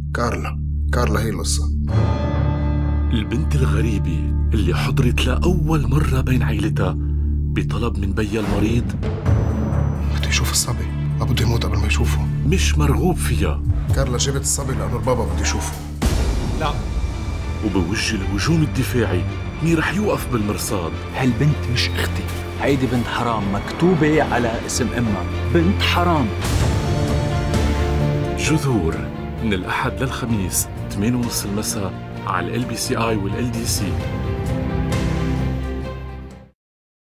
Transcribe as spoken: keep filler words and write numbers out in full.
كارلا كارلا هي القصة. البنت الغريبة اللي حضرت لأول مرة بين عيلتها بطلب من بيا المريض بده يشوف الصبي، ما بده يموت قبل ما يشوفه. مش مرغوب فيها. كارلا جابت الصبي لأنه البابا بده يشوفه. لا. وبوجه الهجوم الدفاعي مين رح يوقف بالمرصاد؟ هالبنت مش اختي، هيدي بنت حرام مكتوبة على اسم امها، بنت حرام. جذور من الأحد للخميس ثمانية ونص المساء على ال بي سي اي والال دي سي.